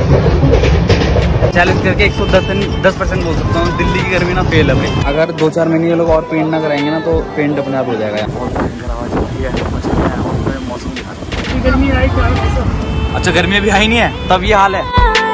Challenge करके 110% बोल सकता हूँ, दिल्ली की गर्मी ना फेल है भाई। अगर 2-4 महीने ये लोग और पेंट ना कराएंगे ना तो पेंट अपने आप हो जाएगा। मौसम गर्मी आई क्या? अच्छा गर्मी अभी आई नहीं है तब ये हाल है।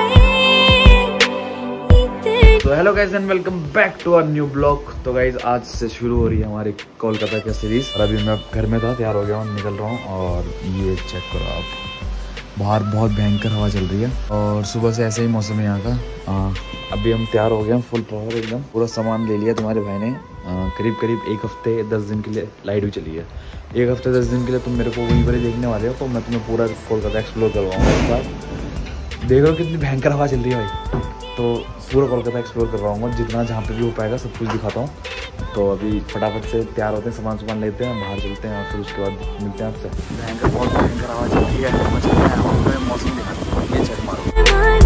तो hello guys and welcome back to our new blog. तो गाइस आज से शुरू हो रही है हमारी कोलकाता की सीरीज। और अभी मैं घर में था, तैयार हो गया हूँ, निकल रहा हूँ। और ये चेक करो आप, बाहर बहुत भयंकर हवा चल रही है और सुबह से ऐसे ही मौसम है यहाँ का। अभी हम तैयार हो गए हैं फुल पावर एकदम। पूरा सामान ले लिया तुम्हारे भाई ने। करीब 1 हफ्ते 10 दिन के लिए लाइट भी चली है। 1 हफ्ते 10 दिन के लिए तुम मेरे को वहीं पर ही देखने वाले हो। तो मैं तुम्हें पूरा कोलकाता एक्सप्लोर करवाऊँगा। देख रहे हो कितनी भयंकर हवा चल रही है भाई। तो पूरा कोलकाता एक्सप्लोर करवाऊँगा, जितना जहाँ पे भी हो पाएगा सब कुछ दिखाता हूँ। तो अभी फटाफट से तैयार होते हैं, सामान लेते हैं, बाहर चलते हैं और फिर उसके बाद मिलते हैं आपसे। भयंकर बहुत भयंकर हवा चलती है। मौसम दिखाता हूँ, ये चेक मारो।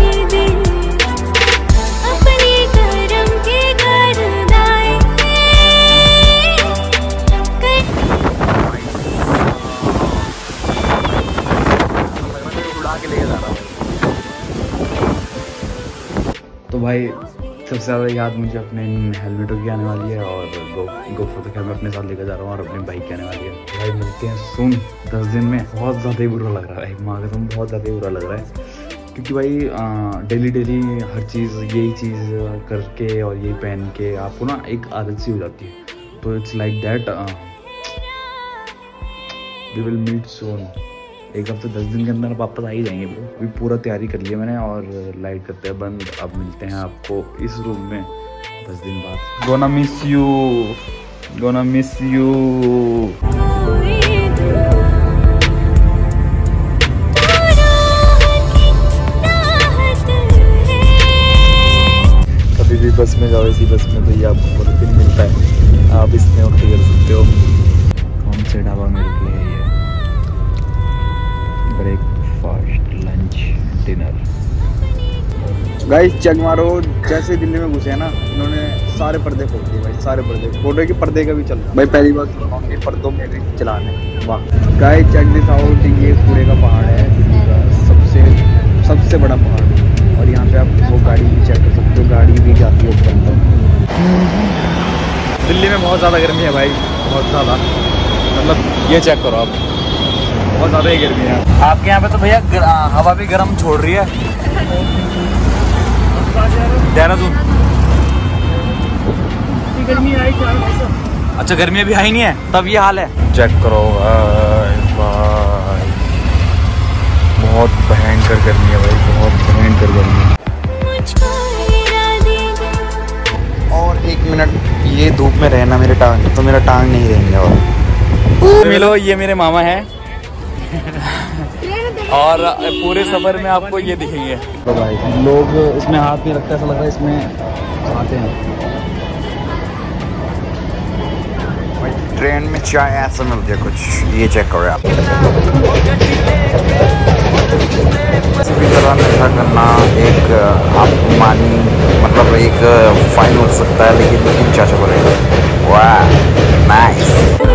तो भाई सबसे ज़्यादा याद मुझे अपने हेलमेटों की आने वाली है और GoPro तो खैर मैं अपने साथ लेकर जा रहा हूँ और अपनी बाइक की आने वाली है। भाई मिलते हैं सुन 10 दिन में। बहुत ज़्यादा ही बुरा लग रहा है भाई, माँ कसम बहुत ज़्यादा ही बुरा लग रहा है। क्योंकि भाई डेली हर चीज़ यही चीज़ करके और यही पहन के आपको ना एक आदत सी हो जाती है। तो it's like that we will meet soon. 1 हफ्ते 10 दिन के अंदर वापस आ ही जाएंगे ब्रो। अभी पूरा तैयारी कर लिया मैंने और लाइट करते हैं बंद। अब मिलते हैं आपको इस रूम में 10 दिन बाद। Gonna miss you, gonna miss you. कभी भी बस में जाओ, इसी बस में तो ये आपको पूरा दिन मिलता है। आप इसमें उठ कर सकते हो। कौन से ढाबा मेरे लिए है ये? Breakfast, lunch, dinner. Guys check मारो, जैसे दिल्ली में घुसे हैं ना इन्होंने सारे पर्दे खोल दिए भाई, सारे पर्दे। फोटो के पर्दे का भी चल रहा भाई। पहली बार सुन रहा हूँ ये पर्दों में भी चलाने। वाह गाइस चेक दिस आउट। ये कूड़े का पहाड़ है दिल्ली का सबसे बड़ा पहाड़। और यहाँ पे आप वो गाड़ी भी चेक कर सकते हो, गाड़ी भी जाती है ऊपर तक। दिल्ली में बहुत ज़्यादा गर्मी है भाई, बहुत ज़्यादा। मतलब ये चेक करो आप, बहुत ज़्यादा ही गर्मी है। आपके यहाँ पे तो भैया हवा भी गर्म छोड़ रही है। देहरादून गर्मी आई क्या? अच्छा गर्मी अभी आई नहीं है तब ये हाल है। चेक करो भाई, बहुत भयंकर गर्मी है भाई, बहुत भयंकर गर्मी है। और 1 मिनट ये धूप में रहना मेरे टांग, तो मेरा टांग नहीं रहेंगे। और मिलो, ये मेरे मामा हैं और पूरे सफर में आपको ये दिखेंगे। तो भाई लोग इसमें हाथ नहीं रखते, ऐसा लग रहा है इसमें खाते हैं भाई। ट्रेन में चाय ऐसा मिलती है कुछ, ये चेक करो आप। किसी भी तरह नशा करना एक आप मानी, मतलब एक फाइन हो सकता है, लेकिन चाचा बोलेगा वाह नाइस।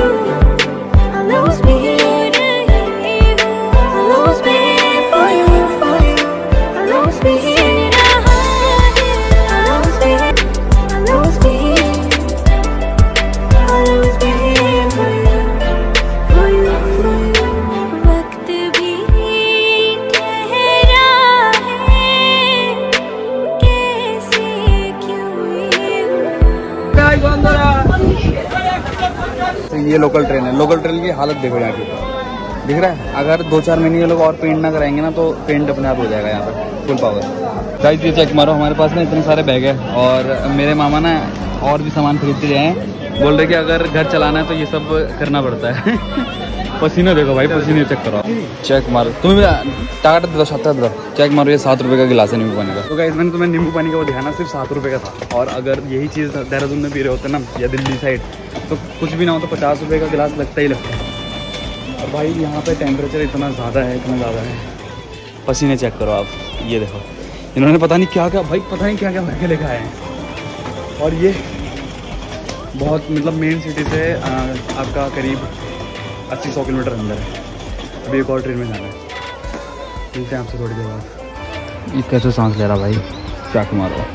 ये लोकल ट्रेन है। लोकल ट्रेन की हालत देखो यहाँ की, दिख रहा है। अगर 2-4 महीने ये लोग और पेंट ना कराएंगे ना तो पेंट अपने आप हो जाएगा यहाँ पे फुल पावर। गाइस ये चेक मारो, हमारे पास ना इतने सारे बैग है और मेरे मामा ना और भी सामान खरीद के गए हैं। बोल रहे कि अगर घर चलाना है तो ये सब करना पड़ता है। पसीना देखो भाई, पसीने चेक करो, चेक मारो। तुम्हें टाटा दे दो, 7 दो। चेक मारो, ये 7 रुपये का गिलास है नींबू पानी का। तो गाइस मैंने तुम्हें नींबू पानी का वो दिखाना, सिर्फ 7 रुपये का था। और अगर यही चीज़ देहरादून में पी रहे होते ना या दिल्ली साइड तो कुछ भी ना हो तो 50 रुपये का गिलास लगता ही लगता है। और भाई यहाँ पे टेम्परेचर इतना ज़्यादा है, इतना ज़्यादा है। पसीने चेक करो आप, ये देखो। इन्होंने पता नहीं क्या क्या भाई, पता नहीं क्या क्या भर के लेकर आए हैं। और ये बहुत मतलब मेन सिटी से आपका करीब 80-100 किलोमीटर अंदर है। अभी एक और ट्रेन में जाना है, मिलते हैं आपसे थोड़ी देर बाद। ये कैसे सांस ले रहा भाई, चेक मारो,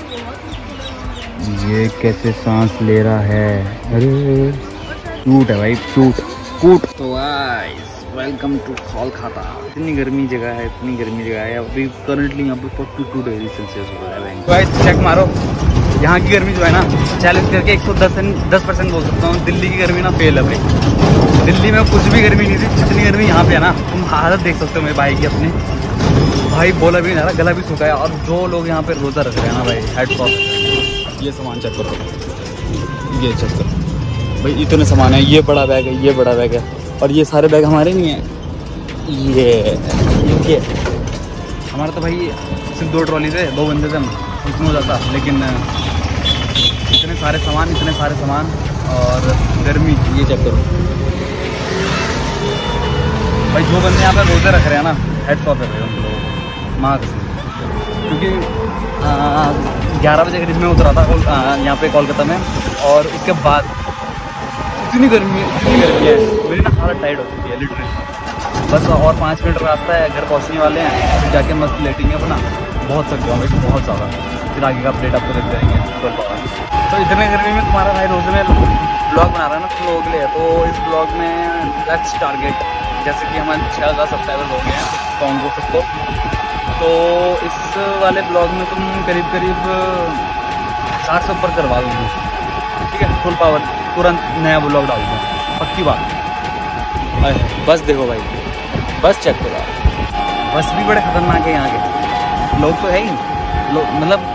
ये कैसे सांस ले रहा है, अरे क्यूट है भाई, क्यूट क्यूट। तो गाइस वेलकम टू कोलकाता। इतनी गर्मी जगह है, इतनी गर्मी जगह है, अभी करंटली यहाँ पे 42 डिग्री सेल्सियस हो रहा है। गाइस चेक मारो, यहाँ की गर्मी जो है ना, चैलेंज करके 110% बोल सकता हूँ, दिल्ली की गर्मी ना फेल है भाई। दिल्ली में कुछ भी गर्मी नहीं थी, जितनी गर्मी यहाँ पे है ना, तुम हालत देख सकते हो मेरे भाई की अपने। भाई बोला भी नहीं रहा, गला भी सूखा है। और जो लोग यहाँ पे रोज़ा रख रहे हैं ना भाई, हेड्स ऑफ। ये सामान चेक करो, ये चेक करो भाई, इतने सामान है, ये बड़ा बैग है, ये बड़ा बैग है, और ये सारे बैग हमारे नहीं हैं, ये हमारा तो भाई सिर्फ 2 ट्रॉली थे, 2 बंदे थे, उसमें हो जाता। लेकिन इतने सारे सामान और गर्मी, ये चेक करो भाई। जो बंदे यहाँ पे रोज़े रख रहे हैं ना, हेड्स ऑफ है भाई उन लोगों को, माँ कसम। क्योंकि 11 बजे करीब में उतरा था यहाँ पे कोलकाता में, और उसके बाद इतनी गर्मी है, मेरी ना हालत टाइट हो चुकी है लिटरली। बस और 5 मिनट रास्ता है, घर पहुँचने वाले हैं, फिर जाके मस्त लेटेंगे अपना। बहुत थक गया भाई, बहुत ज़्यादा। फिर आगे का अपडेट आपको देते रहेंगे। तो इतने गर्मी में तुम्हारा भाई रोज़ में ब्लॉग बना रहा है ना तुम लोगों के लिए, तो इस ब्लॉग में लेट्स टारगेट, जैसे कि हमारे 6000 सब्सक्राइबर हो गए हैं कॉन्गो सबको, तो इस वाले ब्लॉग में तुम करीब 4 से ऊपर करवा दो, ठीक है, फुल पावर, तुरंत नया ब्लॉग डाल दो, पक्की बात। बस देखो भाई, बस चेक करो, बस भी बड़े खतरनाक है यहाँ के लोग, तो है ही मतलब।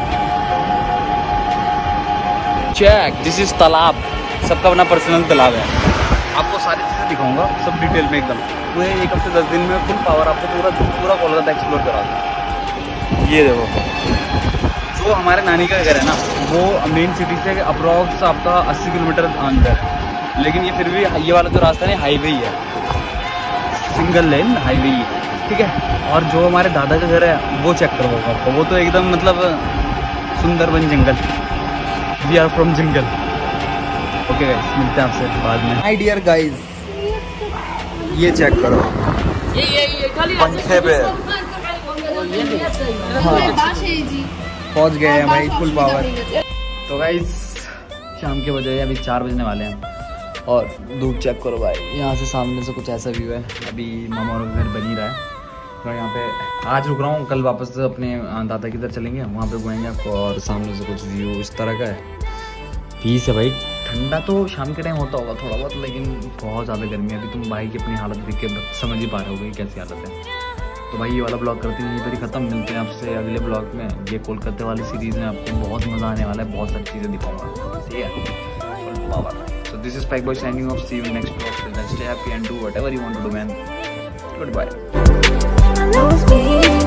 चेक, दिस इज तालाब, सबका अपना पर्सनल तालाब है। आपको सारी चीज़ें दिखाऊंगा सब डिटेल में एकदम, पूरे 1 हफ्ते 10 दिन में फुल पावर आपको पूरा कोलकाता एक्सप्लोर करा दूँ। ये देखो, जो हमारे नानी का घर है ना, वो मेन सिटी से अप्रॉक्स आपका 80 किलोमीटर अंदर है, लेकिन ये फिर भी ये वाला जो रास्ता है ना, हाईवे ही है, सिंगल लेन हाईवे ही, ठीक है। और जो हमारे दादा का घर है वो चेक करो आपको, वो तो एकदम मतलब सुंदरबन जंगल, we are from jungle. Okay guys, मिलते हैं आपसे बाद में। माय डियर गाइस, ये चेक करो, पंखे पे पहुंच गए हैं भाई, फुल पावर। तो गाइस शाम के बजे अभी 4 बजने वाले हैं, और धूप चेक करो भाई, यहाँ से सामने से कुछ ऐसा व्यू है। अभी मामा और घर बन ही रहा है, तो यहाँ पे आज रुक रहा हूँ, कल वापस अपने दादा की तरफ चलेंगे, वहाँ पे घुमाएंगे आपको। और सामने से कुछ व्यू इस तरह का है, पीस है भाई। ठंडा तो शाम के टाइम होता होगा थोड़ा बहुत, लेकिन बहुत ज़्यादा गर्मी है। अभी तुम भाई की अपनी हालत देख के समझ ही पा रहे होगे कैसी हालत है। तो भाई ये वाला ब्लॉग करते हैं यहीं पर ही ख़त्म, मिलते हैं आपसे अगले ब्लॉग में। ये कोलकाता वाली सीरीज़ में आपको बहुत मज़ा आने वाला है, बहुत सारी चीज़ें दिखाऊंगा, ठीक है। Power. So this is Spike Boy signing off. See you in next vlog. Till then, stay happy and do whatever you want to do, man. Goodbye.